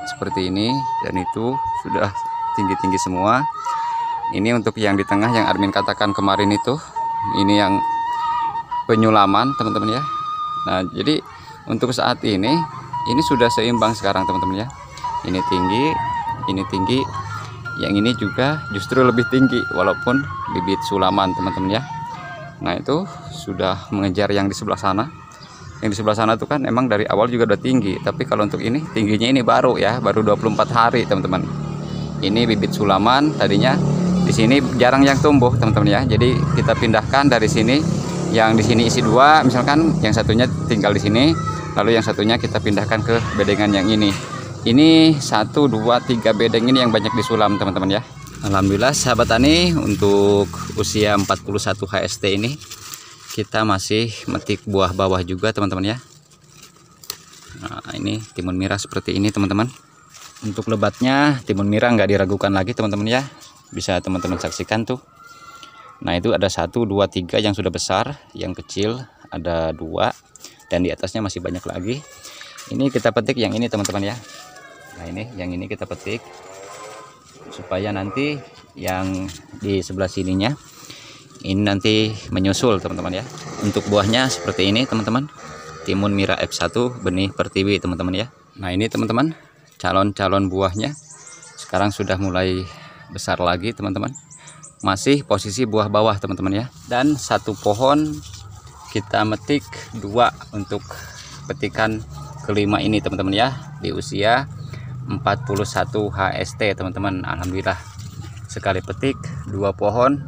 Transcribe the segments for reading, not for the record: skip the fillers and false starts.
seperti ini, dan itu sudah tinggi-tinggi semua. Ini untuk yang di tengah yang admin katakan kemarin itu, ini yang penyulaman teman-teman ya. Nah, jadi untuk saat ini sudah seimbang sekarang teman-teman ya. Ini tinggi, yang ini juga justru lebih tinggi walaupun bibit sulaman teman-teman ya. Nah, itu sudah mengejar yang di sebelah sana. Yang di sebelah sana itu kan emang dari awal juga udah tinggi, tapi kalau untuk ini tingginya ini baru ya, baru 24 hari teman-teman. Ini bibit sulaman, tadinya di sini jarang yang tumbuh teman-teman ya. Jadi kita pindahkan dari sini, yang di sini isi 2, misalkan yang satunya tinggal di sini, lalu yang satunya kita pindahkan ke bedengan yang ini. Ini 1, 2, 3 bedeng ini yang banyak disulam teman-teman ya. Alhamdulillah sahabat tani, untuk usia 41 HST ini kita masih metik buah bawah juga teman-teman ya. Nah, ini timun mirah seperti ini teman-teman. Untuk lebatnya timun mirah nggak diragukan lagi teman-teman ya. Bisa teman-teman saksikan tuh. Nah, itu ada 1, 2, 3 yang sudah besar, yang kecil ada 2, dan di atasnya masih banyak lagi. Ini kita petik yang ini teman-teman ya. Nah, ini yang ini kita petik supaya nanti yang di sebelah sininya ini nanti menyusul teman-teman ya. Untuk buahnya seperti ini teman-teman, timun mirah F1 benih pertiwi teman-teman ya. Nah, ini teman-teman calon-calon buahnya sekarang sudah mulai besar lagi teman-teman. Masih posisi buah bawah teman-teman ya. Dan satu pohon kita metik 2 untuk petikan kelima ini teman-teman ya, di usia 41 HST teman-teman. Alhamdulillah sekali petik 2 pohon,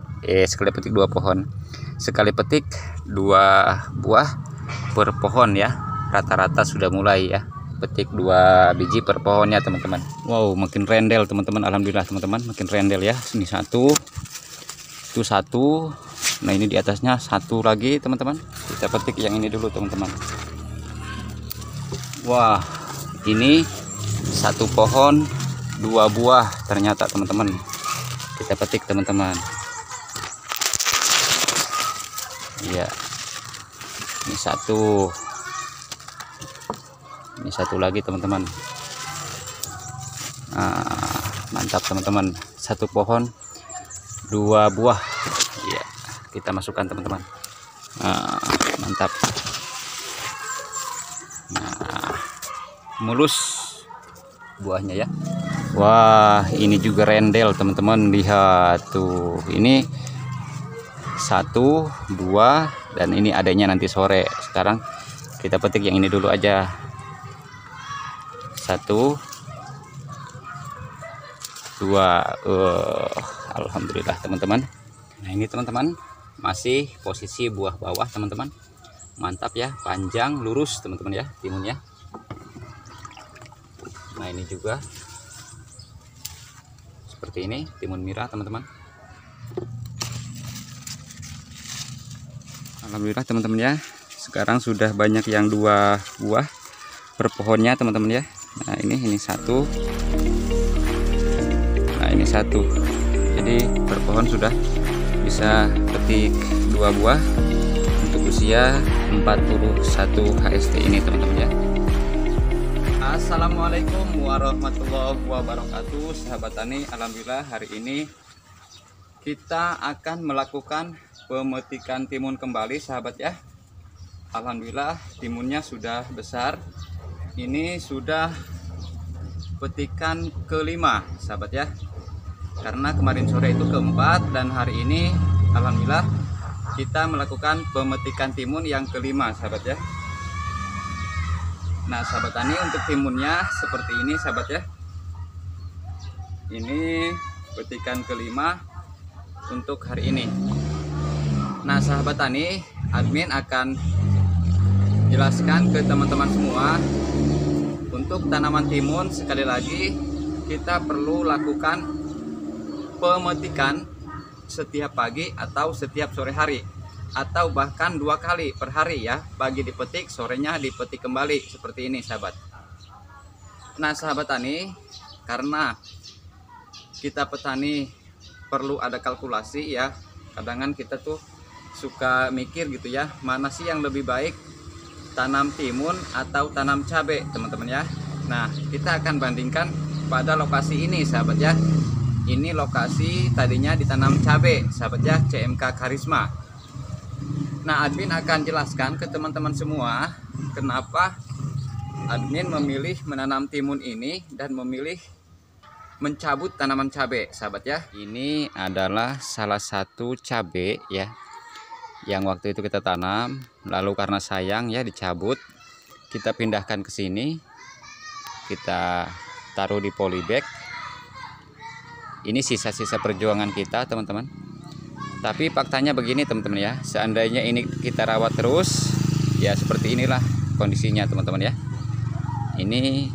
sekali petik 2 buah per pohon ya. Rata-rata sudah mulai ya, petik 2 biji per pohonnya teman-teman. Wow, makin rendel teman-teman. Alhamdulillah teman-teman, makin rendel ya. Ini 1, itu 1. Nah, ini di atasnya 1 lagi teman-teman. Kita petik yang ini dulu teman-teman. Wah, ini 1 pohon 2 buah ternyata teman-teman. Kita petik teman-teman. Iya, ini 1, ini 1 lagi teman-teman. Nah, mantap teman-teman, 1 pohon 2 buah. Iya, kita masukkan teman-teman. Nah, mantap. Nah, mulus buahnya ya. Wah, ini juga rendel teman-teman. Lihat tuh, ini 1, 2, dan ini adanya nanti sore. Sekarang kita petik yang ini dulu aja. 1, 2. Alhamdulillah teman-teman. Nah, ini teman-teman masih posisi buah bawah teman-teman. Mantap ya, panjang lurus teman-teman ya timunnya. Nah, ini juga seperti ini timun mirah teman-teman. Alhamdulillah teman-teman ya, sekarang sudah banyak yang 2 buah per pohonnya teman-teman ya. Nah, ini 1. Nah, ini 1. Jadi per pohon sudah bisa petik 2 buah untuk usia 41 HST ini teman-teman ya. Assalamualaikum warahmatullahi wabarakatuh sahabat tani. Alhamdulillah hari ini kita akan melakukan pemetikan timun kembali sahabat ya. Alhamdulillah timunnya sudah besar. Ini sudah petikan kelima sahabat ya. Karena kemarin sore itu keempat, dan hari ini alhamdulillah kita melakukan pemetikan timun yang kelima sahabat ya. Nah, sahabat tani, untuk timunnya seperti ini sahabat ya. Ini petikan kelima untuk hari ini. Nah, sahabat tani, admin akan jelaskan ke teman-teman semua, untuk tanaman timun sekali lagi kita perlu lakukan pemetikan setiap pagi atau setiap sore hari, atau bahkan 2 kali per hari ya. Pagi dipetik, sorenya dipetik kembali seperti ini sahabat. Nah, sahabat tani, karena kita petani perlu ada kalkulasi ya. Kadang kita tuh suka mikir gitu ya, mana sih yang lebih baik, tanam timun atau tanam cabai teman-teman ya. Nah, kita akan bandingkan pada lokasi ini sahabat ya. Ini lokasi tadinya ditanam cabai sahabat ya, CMK Karisma. Nah, admin akan jelaskan ke teman-teman semua kenapa admin memilih menanam timun ini dan memilih mencabut tanaman cabai sahabat ya. Ini adalah salah satu cabai ya yang waktu itu kita tanam, lalu karena sayang ya dicabut, kita pindahkan ke sini, kita taruh di polybag. Ini sisa-sisa perjuangan kita teman-teman. Tapi faktanya begini teman-teman ya, seandainya ini kita rawat terus ya seperti inilah kondisinya teman-teman ya. Ini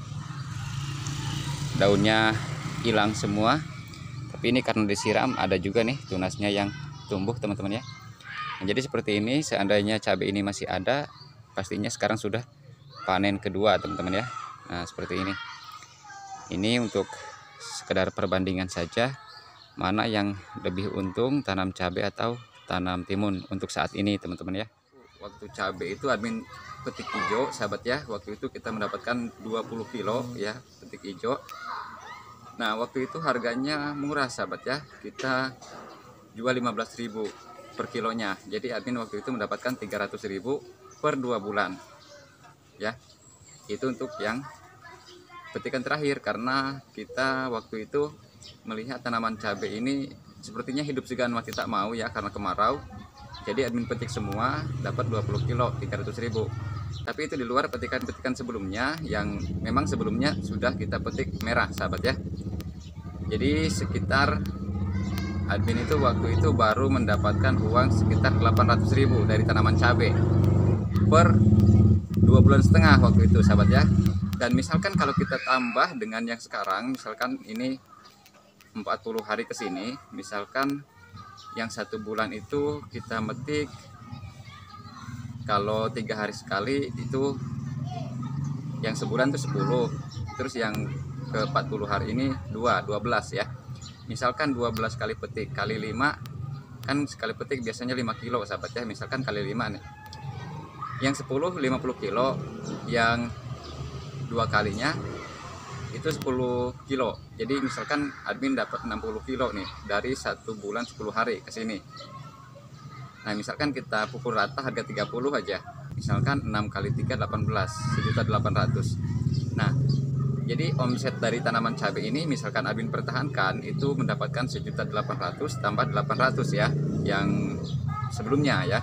daunnya hilang semua, tapi ini karena disiram ada juga nih tunasnya yang tumbuh teman-teman ya. Nah, jadi seperti ini, seandainya cabai ini masih ada, pastinya sekarang sudah panen kedua teman-teman ya. Nah seperti ini. Ini untuk sekedar perbandingan saja, mana yang lebih untung tanam cabai atau tanam timun untuk saat ini teman-teman ya. Waktu cabai itu admin petik hijau sahabat ya, waktu itu kita mendapatkan 20 kilo ya petik hijau. Nah waktu itu harganya murah sahabat ya, kita jual 15.000 per kilonya. Jadi admin waktu itu mendapatkan 300.000 per 2 bulan ya. Itu untuk yang petikan terakhir, karena kita waktu itu melihat tanaman cabai ini sepertinya hidup segan mati tak mau ya karena kemarau. Jadi admin petik semua dapat 20 kilo 300.000. Tapi itu di luar petikan-petikan sebelumnya yang memang sebelumnya sudah kita petik merah sahabat ya. Jadi sekitar admin itu waktu itu baru mendapatkan uang sekitar 800.000 dari tanaman cabai per 2,5 bulan waktu itu sahabat ya. Dan misalkan kalau kita tambah dengan yang sekarang, misalkan ini 40 hari ke sini, misalkan yang 1 bulan itu kita metik kalau 3 hari sekali itu yang sebulan itu 10, terus yang ke 40 hari ini 12 ya. Misalkan 12 kali petik kali 5, kan sekali petik biasanya 5 kilo sahabat ya, misalkan kali 5 nih. Yang 10 50 kilo, yang 2 kalinya itu 10 kilo. Jadi misalkan admin dapat 60 kilo nih dari 1 bulan 10 hari ke sini. Nah misalkan kita pukul rata harga 30 aja, misalkan 6 kali 3 18, 1.800.000. Nah jadi omset dari tanaman cabai ini misalkan admin pertahankan itu mendapatkan 1.800.000 tambah 800 ya yang sebelumnya ya.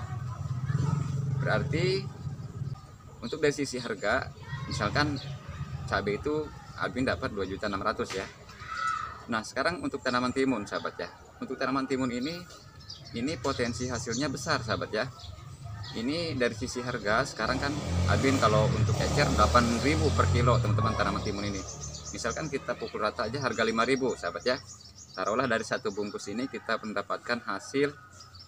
Berarti untuk dari sisi harga, misalkan cabai itu admin dapat 2.600.000 ya. Nah sekarang untuk tanaman timun sahabat ya, untuk tanaman timun ini potensi hasilnya besar sahabat ya. Ini dari sisi harga sekarang kan admin kalau untuk ecer 8.000 per kilo teman-teman tanaman timun ini. Misalkan kita pukul rata aja harga 5.000 sahabat ya. Taruhlah dari 1 bungkus ini kita mendapatkan hasil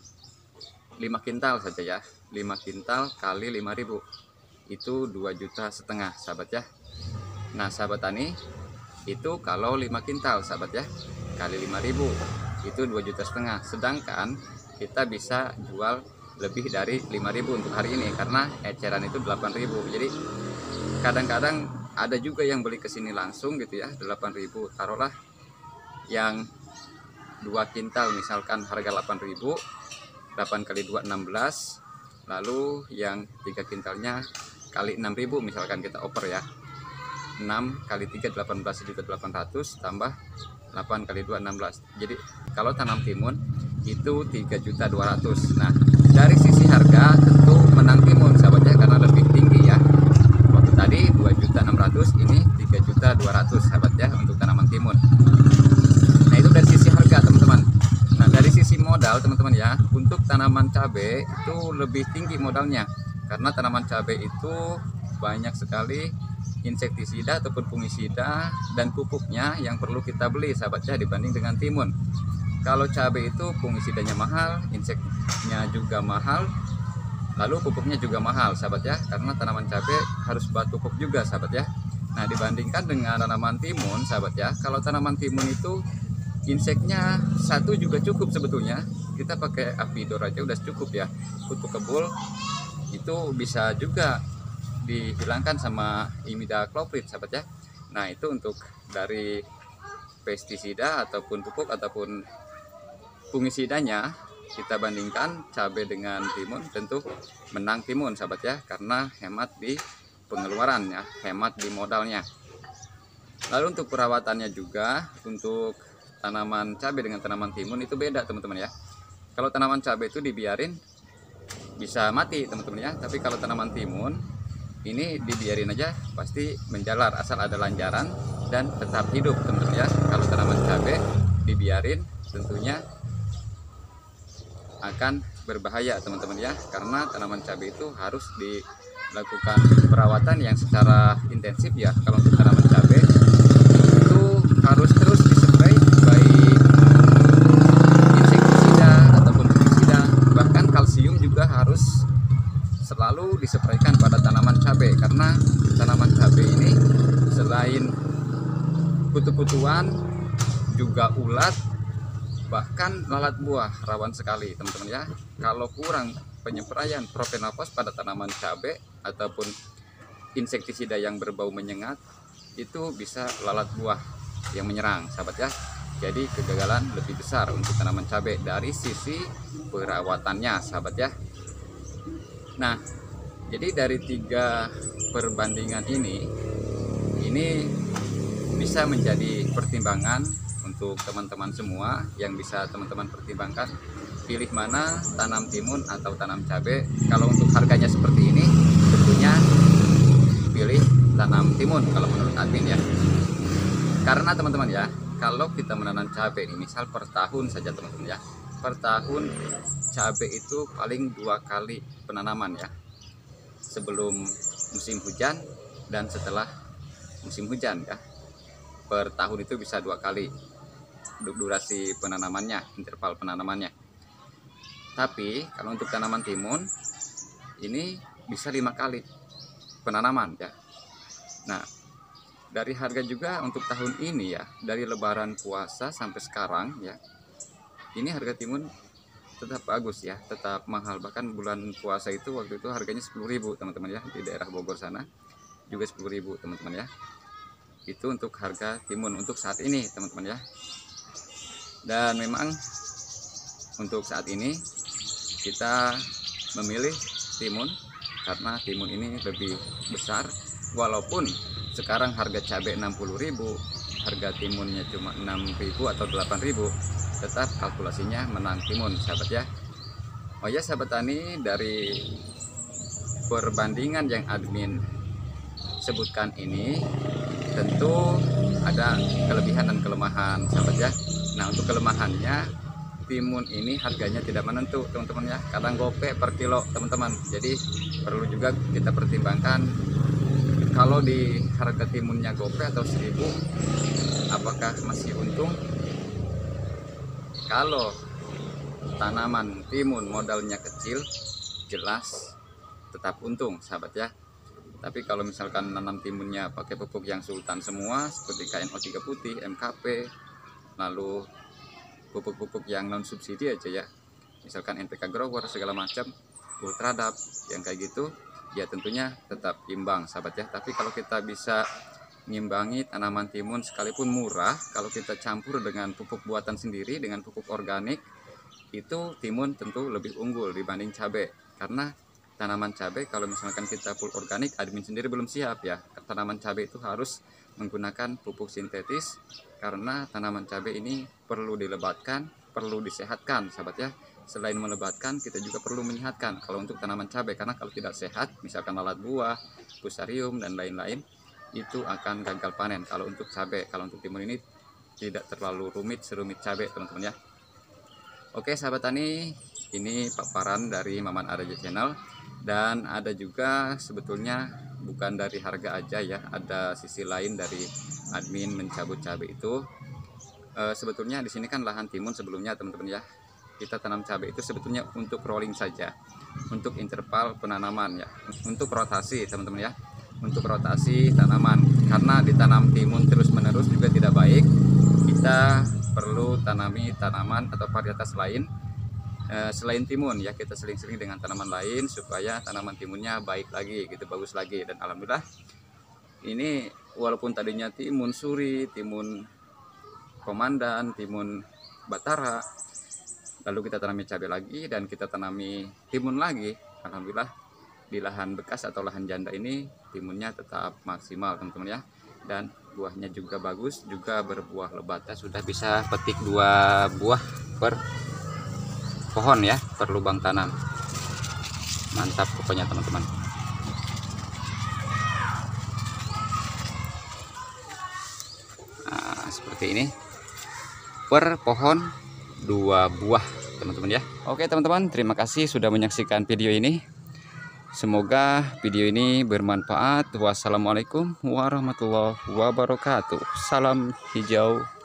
5 kintal saja ya. 5 kintal kali 5.000 itu 2,5 juta sahabat ya. Nah sahabat tani, itu kalau 5 kintal sahabat ya kali 5.000 itu 2,5 juta. Sedangkan kita bisa jual lebih dari 5.000 untuk hari ini karena eceran itu 8.000. Jadi kadang-kadang ada juga yang beli ke sini langsung gitu ya, 8.000. Taruhlah yang 2 kintal misalkan harga 8.000, 8 kali 2 16, lalu yang 3 kintalnya kali 6.000 misalkan kita oper ya. 6 kali 3 18, 1.800.000 tambah 8 kali 2 16. Jadi kalau tanam timun itu 3.200.000. Nah dari sisi harga tentu menang timun sahabat ya karena lebih tinggi ya. Waktu tadi 2.600.000, ini 3.200.000 sahabat ya untuk tanaman timun. Nah itu dari sisi harga teman-teman. Nah dari sisi modal teman-teman ya, untuk tanaman cabai itu lebih tinggi modalnya karena tanaman cabai itu banyak sekali insektisida ataupun fungisida dan pupuknya yang perlu kita beli sahabat ya dibanding dengan timun. Kalau cabai itu fungisidanya mahal, inseknya juga mahal, lalu pupuknya juga mahal sahabat ya, karena tanaman cabai harus buat pupuk juga sahabat ya. Nah dibandingkan dengan tanaman timun sahabat ya, kalau tanaman timun itu inseknya satu juga cukup sebetulnya, kita pakai Avidor aja udah cukup ya. Kutu kebul itu bisa juga dihilangkan sama imidacloprid sahabat ya. Nah itu untuk dari pestisida ataupun pupuk ataupun fungisidanya, kita bandingkan cabai dengan timun, tentu menang timun sahabat ya, karena hemat di pengeluaran ya, hemat di modalnya. Lalu untuk perawatannya juga, untuk tanaman cabai dengan tanaman timun itu beda teman-teman ya. Kalau tanaman cabai itu dibiarin bisa mati teman-teman ya, tapi kalau tanaman timun ini dibiarin aja pasti menjalar asal ada lanjaran dan tetap hidup teman-teman ya. Kalau tanaman cabai dibiarin tentunya akan berbahaya teman-teman ya, karena tanaman cabai itu harus dilakukan perawatan yang secara intensif ya. Kalau untuk tanaman cabai itu harus terus dispray baik insektisida ataupun fungisida, bahkan kalsium juga harus selalu disepraikan pada tanaman cabai, karena tanaman cabai ini selain kutu-kutuan juga ulat, bahkan lalat buah rawan sekali teman-teman ya. Kalau kurang penyempraian propenofos pada tanaman cabai ataupun insektisida yang berbau menyengat, itu bisa lalat buah yang menyerang sahabat ya. Jadi kegagalan lebih besar untuk tanaman cabai dari sisi perawatannya sahabat ya. Nah, jadi dari 3 perbandingan ini bisa menjadi pertimbangan untuk teman-teman semua, yang bisa teman-teman pertimbangkan pilih mana, tanam timun atau tanam cabai. Kalau untuk harganya seperti ini, tentunya pilih tanam timun kalau menurut admin ya. Karena teman-teman ya, kalau kita menanam cabai ini misal per tahun saja teman-teman ya, per tahun cabai itu paling 2 kali penanaman ya, sebelum musim hujan dan setelah musim hujan ya. Per tahun itu bisa 2 kali durasi penanamannya, interval penanamannya. Tapi kalau untuk tanaman timun ini bisa 5 kali penanaman ya. Nah, dari harga juga untuk tahun ini ya, dari lebaran puasa sampai sekarang ya, ini harga timun tetap bagus ya, tetap mahal. Bahkan bulan puasa itu waktu itu harganya 10.000 teman-teman ya, di daerah Bogor sana juga 10.000 teman-teman ya. Itu untuk harga timun untuk saat ini teman-teman ya. Dan memang untuk saat ini kita memilih timun karena timun ini lebih besar. Walaupun sekarang harga cabai 60.000, harga timunnya cuma 6.000 atau 8.000, tetap kalkulasinya menang timun sahabat ya. Oh ya sahabat tani, dari perbandingan yang admin sebutkan ini tentu ada kelebihan dan kelemahan sahabat ya. Nah, untuk kelemahannya, timun ini harganya tidak menentu teman-teman ya, kadang gope per kilo teman-teman. Jadi perlu juga kita pertimbangkan, kalau di harga timunnya gope atau 1.000, apakah masih untung? Kalau tanaman timun modalnya kecil, jelas tetap untung sahabat ya. Tapi kalau misalkan nanam timunnya pakai pupuk yang sultan semua seperti KNO3 putih, MKP, lalu pupuk-pupuk yang non subsidi aja ya, misalkan NPK grower segala macam, Ultradap yang kayak gitu ya, tentunya tetap imbang sahabat ya. Tapi kalau kita bisa ngimbangi tanaman timun sekalipun murah, kalau kita campur dengan pupuk buatan sendiri, dengan pupuk organik, itu timun tentu lebih unggul dibanding cabai. Karena tanaman cabai kalau misalkan kita full organik, admin sendiri belum siap ya. Tanaman cabai itu harus menggunakan pupuk sintetis, karena tanaman cabai ini perlu dilebatkan, perlu disehatkan sahabat ya. Selain melebatkan, kita juga perlu menyehatkan kalau untuk tanaman cabai, karena kalau tidak sehat, misalkan lalat buah, fusarium dan lain-lain, itu akan gagal panen kalau untuk cabai. Kalau untuk timun ini tidak terlalu rumit serumit cabai teman-teman ya. Oke sahabat tani, ini paparan dari Maman Araja Channel. Dan ada juga sebetulnya bukan dari harga aja ya, ada sisi lain dari admin mencabut cabai itu. Sebetulnya di sini kan lahan timun sebelumnya teman-teman ya, kita tanam cabai itu sebetulnya untuk rolling saja, untuk interval penanaman ya, untuk rotasi teman-teman ya, untuk rotasi tanaman. Karena ditanam timun terus-menerus juga tidak baik, kita perlu tanami tanaman atau varietas lain selain timun ya, kita seling-seling dengan tanaman lain supaya tanaman timunnya baik lagi gitu, bagus lagi. Dan alhamdulillah ini walaupun tadinya timun suri, timun komandan, timun batara, lalu kita tanami cabai lagi dan kita tanami timun lagi, alhamdulillah di lahan bekas atau lahan janda ini timunnya tetap maksimal teman-teman ya. Dan buahnya juga bagus, juga berbuah lebat ya. Sudah bisa petik 2 buah per pohon ya, per lubang tanam. Mantap pokoknya teman-teman. Nah, seperti ini per pohon 2 buah teman-teman ya. Oke teman-teman, terima kasih sudah menyaksikan video ini. Semoga video ini bermanfaat. Wassalamualaikum warahmatullahi wabarakatuh. Salam hijau